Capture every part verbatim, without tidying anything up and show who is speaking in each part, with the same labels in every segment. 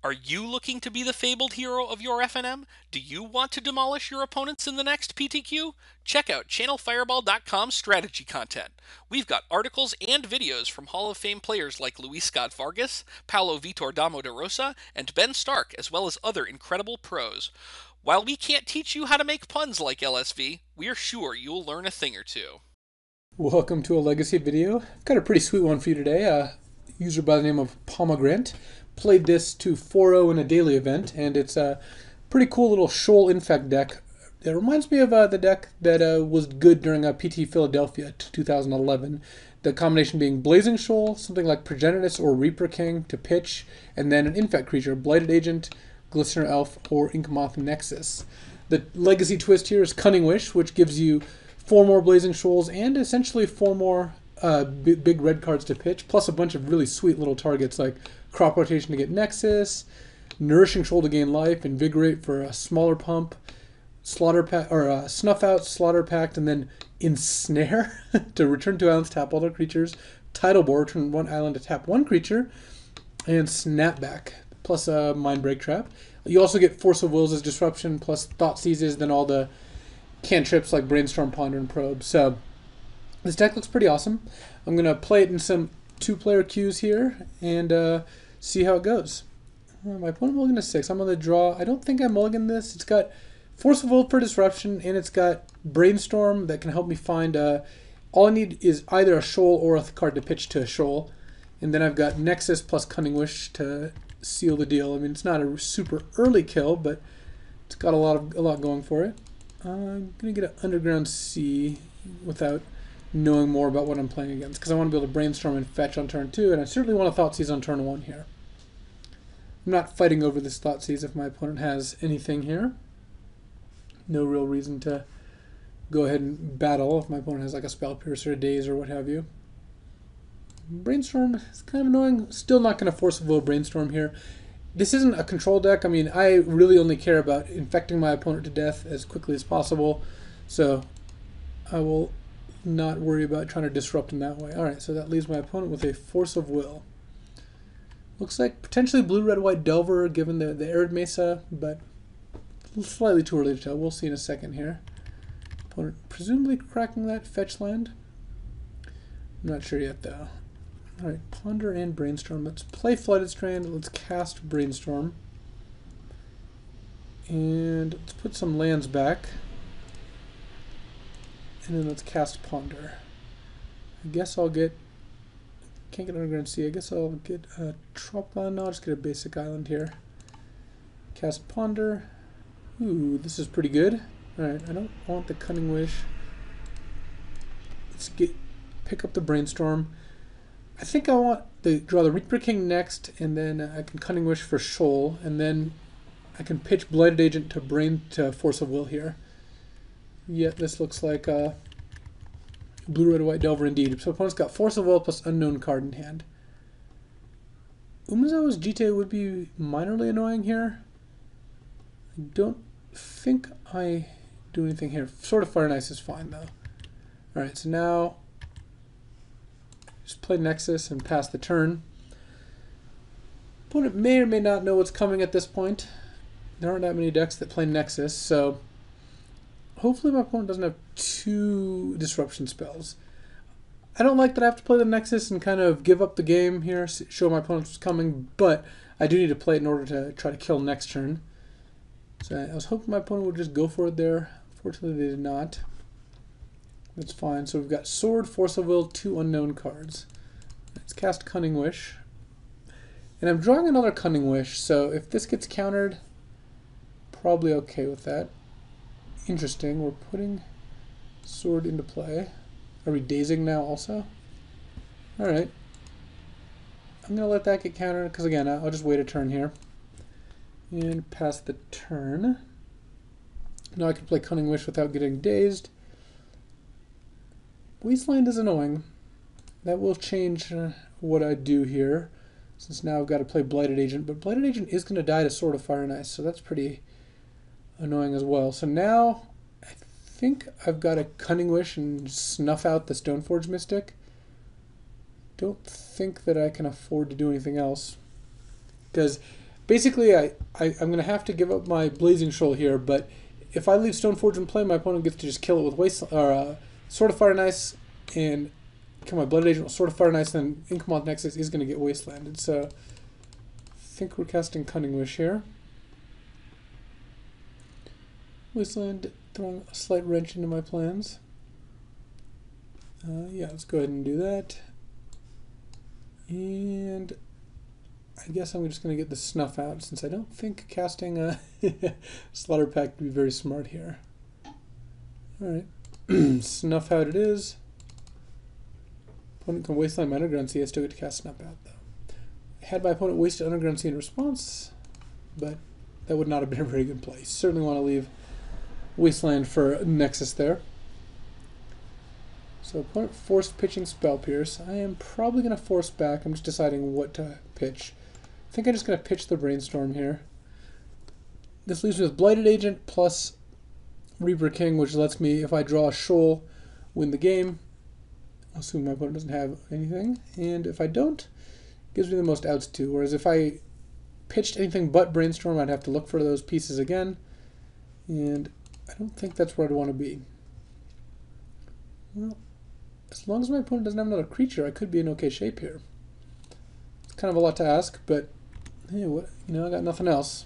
Speaker 1: Are you looking to be the fabled hero of your F N M? Do you want to demolish your opponents in the next P T Q? Check out channel fireball dot com strategy content. We've got articles and videos from Hall of Fame players like Luis Scott-Vargas, Paulo Vitor Damo de Rosa, and Ben Stark, as well as other incredible pros. While we can't teach you how to make puns like L S V, we're sure you'll learn a thing or two.
Speaker 2: Welcome to a legacy video. I've got a pretty sweet one for you today. A user by the name of Pomegranate played this to four oh in a daily event, and it's a pretty cool little Shoal Infect deck. It reminds me of uh, the deck that uh, was good during uh, P T Philadelphia two thousand eleven. The combination being Blazing Shoal, something like Progenitus or Reaper King to pitch, and then an Infect creature, Blighted Agent, Glistener Elf, or Inkmoth Nexus. The legacy twist here is Cunning Wish, which gives you four more Blazing Shoals and essentially four more uh, big, big red cards to pitch, plus a bunch of really sweet little targets like Crop Rotation to get Nexus, Nourishing Shoal to gain life, Invigorate for a smaller pump, Slaughter Pact or uh, Snuff Out, Slaughter Pact, and then Ensnare to return two islands, tap all their creatures, Tidal Bore, return one island to tap one creature, and Snapback plus a Mind Break Trap. You also get Force of Wills as disruption, plus Thought Seizes, then all the cantrips like Brainstorm, Ponder, and Probe. So this deck looks pretty awesome. I'm going to play it in some two-player queues here and uh, see how it goes. Uh, my opponent mulligan to six. I'm on the draw. I don't think I mulligan this. It's got Force of Will for disruption, and it's got Brainstorm that can help me find... Uh, all I need is either a Shoal or a card to pitch to a Shoal. And then I've got Nexus plus Cunning Wish to seal the deal. I mean, it's not a super early kill, but it's got a lot of a lot going for it. I'm going to get an Underground Sea without knowing more about what I'm playing against, because I want to be able to Brainstorm and fetch on turn two, and I certainly want to Thoughtseize on turn one here. I'm not fighting over this Thoughtseize if my opponent has anything here. No real reason to go ahead and battle if my opponent has like a Spell Piercer, a Daze, or what have you. Brainstorm is kind of annoying. Still not going to Force of Will Brainstorm here. This isn't a control deck. I mean, I really only care about infecting my opponent to death as quickly as possible. So I will not worry about trying to disrupt in that way. Alright, so that leaves my opponent with a Force of Will. Looks like potentially blue, red, white Delver given the, the Arid Mesa, but slightly too early to tell. We'll see in a second here. Opponent presumably cracking that fetch land. I'm not sure yet though. Alright, Ponder and Brainstorm. Let's play Flooded Strand. Let's cast Brainstorm. And let's put some lands back. And then let's cast Ponder. I guess I'll get... Can't get Underground Sea. I guess I'll get a Tropline. No, I'll just get a basic island here. Cast Ponder. Ooh, this is pretty good. Alright, I don't want the Cunning Wish. Let's get pick up the Brainstorm. I think I want to draw the Reaper King next, and then I can Cunning Wish for Shoal, and then I can pitch Blighted Agent to Brain to Force of Will here. Yet this looks like a blue, red, white Delver indeed. So opponent's got Force of Will plus unknown card in hand. Umezawa's G T would be minorly annoying here. I don't think I do anything here. Sword of Fire and Ice is fine though. Alright, so now just play Nexus and pass the turn. Opponent may or may not know what's coming at this point. There aren't that many decks that play Nexus, so hopefully my opponent doesn't have two disruption spells. I don't like that I have to play the Nexus and kind of give up the game here, show my opponent what's coming, but I do need to play it in order to try to kill next turn. So I was hoping my opponent would just go for it there. Fortunately they did not. That's fine. So we've got Sword, Force of Will, two unknown cards. Let's cast Cunning Wish. And I'm drawing another Cunning Wish, so if this gets countered, probably okay with that. Interesting. We're putting Sword into play. Are we dazing now also? Alright. I'm going to let that get countered, because again, I'll just wait a turn here. And pass the turn. Now I can play Cunning Wish without getting dazed. Wasteland is annoying. That will change uh, what I do here, since now I've got to play Blighted Agent, but Blighted Agent is going to die to Sword of Fire and Ice, so that's pretty annoying as well. So now I think I've got a Cunning Wish and snuff out the Stoneforge Mystic. Don't think that I can afford to do anything else, because Basically, I, I, I'm going to have to give up my Blazing Shoal here, but if I leave Stoneforge in play, my opponent gets to just kill it with Waste, or uh, Sword of Fire and Ice, and kill my Blooded Agent with Sword of Fire and Ice, and Inkmoth Nexus is going to get Wastelanded. So I think we're casting Cunning Wish here. Wasteland, throwing a slight wrench into my plans. Uh, yeah, let's go ahead and do that. And I guess I'm just going to get the Snuff out, since I don't think casting a Slaughter Pact would be very smart here. Alright, Snuff out it is. Opponent can wasteland my Underground Sea, I still get to cast Snuff out though. I had my opponent waste Underground Sea in response, but that would not have been a very good play. Certainly want to leave Wasteland for Nexus there. So opponent forced pitching Spell Pierce. I am probably going to force back. I'm just deciding what to pitch. I think I'm just going to pitch the Brainstorm here. This leaves me with Blighted Agent plus Reaper King, which lets me, if I draw a Shoal, win the game. I'll assume my opponent doesn't have anything. And if I don't, it gives me the most outs too. Whereas if I pitched anything but Brainstorm, I'd have to look for those pieces again. And I don't think that's where I'd want to be. Well, as long as my opponent doesn't have another creature, I could be in okay shape here. It's kind of a lot to ask, but hey, what, you know, I got nothing else.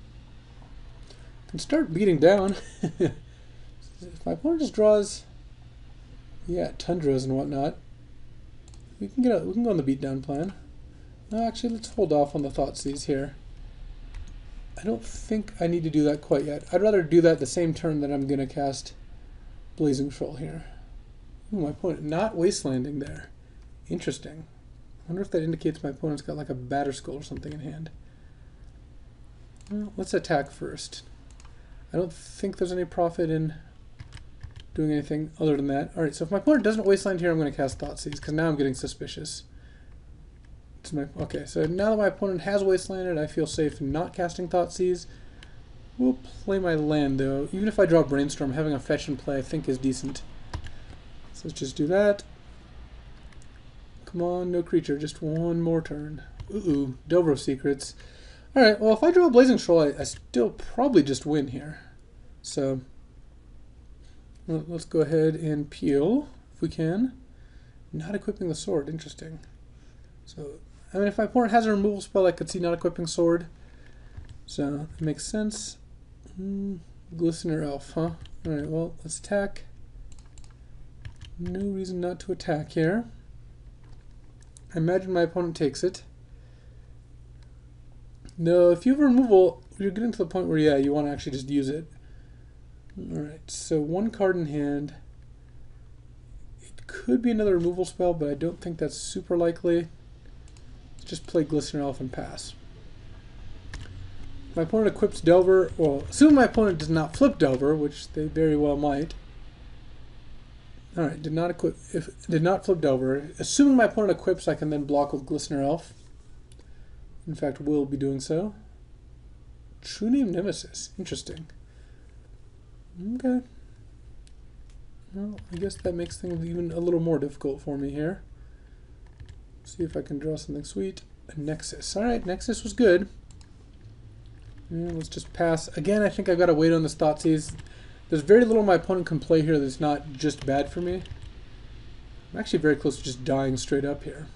Speaker 2: I can start beating down. If my opponent just draws, yeah, Tundras and whatnot, we can get a, we can go on the beatdown plan. No, actually, let's hold off on the Thoughtseize here. I don't think I need to do that quite yet. I'd rather do that the same turn that I'm going to cast Blazing Shoal here. Ooh, my opponent not wastelanding there. Interesting. I wonder if that indicates my opponent's got like a Batterskull or something in hand. Well, let's attack first. I don't think there's any profit in doing anything other than that. Alright, so if my opponent doesn't wasteland here, I'm going to cast Thoughtseize, because now I'm getting suspicious. It's my, okay, so now that my opponent has wastelanded, I feel safe not casting Thoughtseize. We'll play my land, though. Even if I draw Brainstorm, having a fetch in play I think is decent. So let's just do that. Come on, no creature, just one more turn. Ooh, Delver of Secrets. Alright, well if I draw a Blazing Shoal, I, I still probably just win here. So, well, let's go ahead and peel, if we can. Not equipping the sword, interesting. So, I mean if my opponent has a removal spell, I could see not equipping sword. So, it makes sense. Mm, Glistener Elf, huh? Alright, well, let's attack. No reason not to attack here. I imagine my opponent takes it. No, if you have removal, you're getting to the point where, yeah, you want to actually just use it. Alright, so one card in hand. It could be another removal spell, but I don't think that's super likely. Let's just play Glistener Elf and pass. My opponent equips Delver. Well, assuming my opponent does not flip Delver, which they very well might. Alright, did not equip, if did not flip Delver. Assuming my opponent equips, I can then block with Glistener Elf. In fact, will be doing so. True Name Nemesis. Interesting. Okay. Well, I guess that makes things even a little more difficult for me here. See if I can draw something sweet. A Nexus. Alright, Nexus was good. Yeah, let's just pass. Again, I think I've got to wait on this Thoughtseize. There's very little my opponent can play here that's not just bad for me. I'm actually very close to just dying straight up here.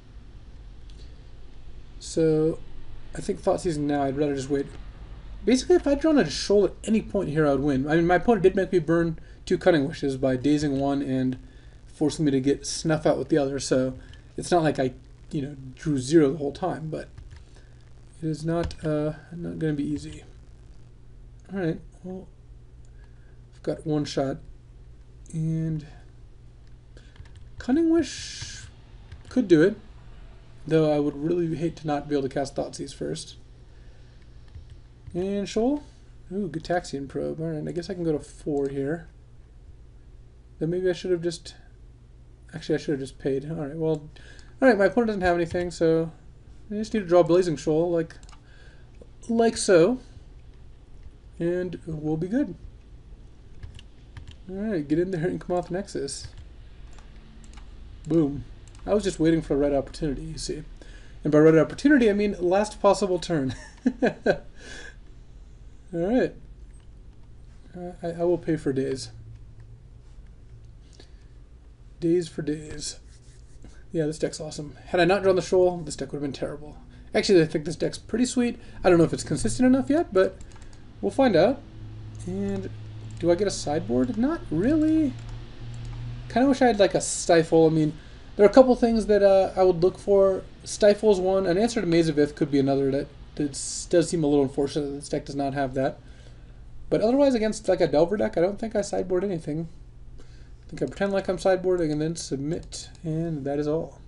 Speaker 2: So, I think Thoughtseize now, I'd rather just wait. Basically, if I'd drawn a Shoal at any point here, I would win. I mean, my opponent did make me burn two Cunning Wishes by dazing one and forcing me to get Snuff out with the other, so it's not like I, you know, drew zero the whole time, but it is not, uh, not going to be easy. Alright, well, I've got one shot, and Cunning Wish could do it. Though I would really hate to not be able to cast Thoughtseize first. And Shoal. Ooh, Gitaxian Probe. Alright, I guess I can go to four here. Then maybe I should have just... Actually, I should have just paid. Alright, well... Alright, my opponent doesn't have anything, so... I just need to draw Blazing Shoal, like... Like so. And we'll be good. Alright, get in there and come off Nexus. Boom. I was just waiting for the right opportunity, you see. And by right opportunity, I mean last possible turn. Alright. Uh, I, I will pay for days. Days for days. Yeah, this deck's awesome. Had I not drawn the shoal, this deck would have been terrible. Actually, I think this deck's pretty sweet. I don't know if it's consistent enough yet, but we'll find out. And do I get a sideboard? Not really. Kind of wish I had like a Stifle. I mean, there are a couple things that uh, I would look for. Stifle is one. An Answer to Maze of Ith could be another. That, that does seem a little unfortunate that this deck does not have that. But otherwise, against like a Delver deck, I don't think I sideboard anything. I think I pretend like I'm sideboarding and then submit. And that is all.